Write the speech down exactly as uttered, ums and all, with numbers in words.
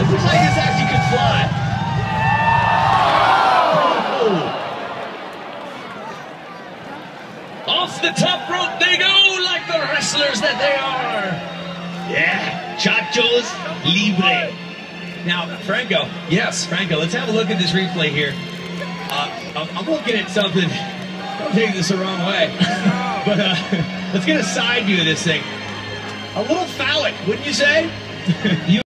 looks like this actually could fly. Oh. Off the top rope they go, like the wrestlers that they are. Yeah, Chachos Libre. Now, Franco. Yes, Franco, let's have a look at this replay here. Uh, I'm looking at something. Don't take this the wrong way. But uh, let's get a side view of this thing. A little phallic, wouldn't you say? You